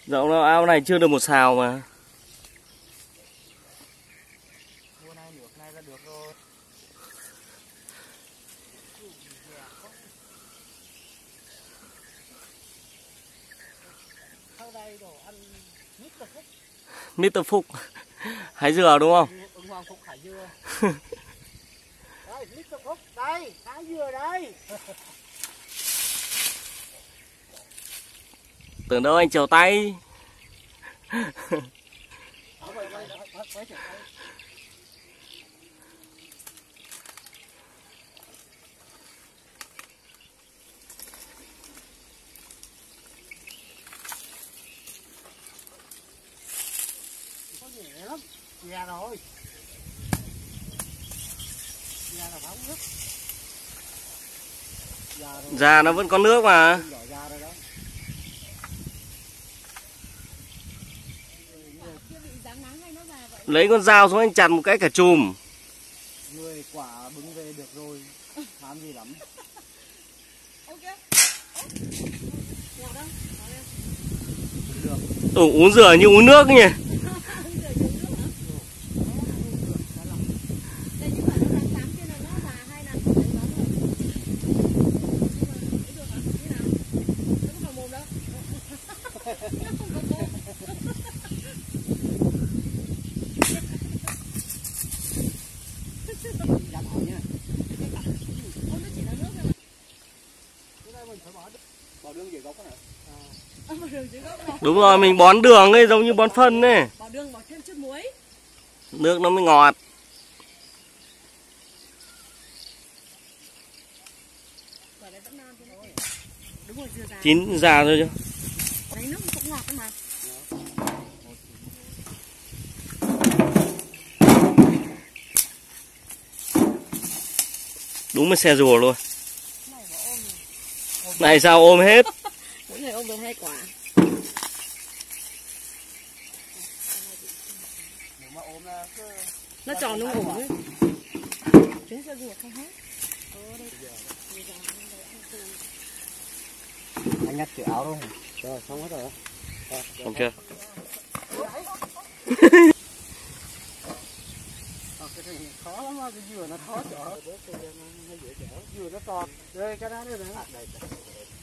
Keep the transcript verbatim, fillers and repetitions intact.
Dẫu nào ao này chưa được một xào mà. Mùa này nước này là được rồi. Sau đây đồ ăn mít tơ Phúc. mít tơ Phúc. Hái dừa đúng không? Ứng Hoàng Phúc hái dừa. Đây, mít tơ Phúc, đây, hái dừa đây. Tưởng đâu anh trèo tay. Có dễ lắm, già rồi. Già là phải uống nước. Già nó vẫn có nước mà. Lấy con dao xuống anh chặt một cái cả chùm. Người quả bứng về được rồi. Làm gì lắm. Ừ, uống dừa như uống nước nhỉ. Đúng rồi, mình bón đường ấy, giống như bón phân ấy. Bỏ đường, bỏ thêm chút muối. Nước nó mới ngọt. Đúng rồi, dừa già. Chín già rồi chứ. Đấy, nước cũng ngọt mà. Đúng là xe rùa luôn. Này sao ôm hết. Mỗi người ôm được hai quả. Nó tròn nó ủng ấy. Chúng sẽ ruột không hết. Anh nhặt cái áo đâu. Rồi, xong hết rồi. Xong chưa? Khó lắm, cái dừa nó khó chỗ. Dừa nó to. Đây, cái đó đây này.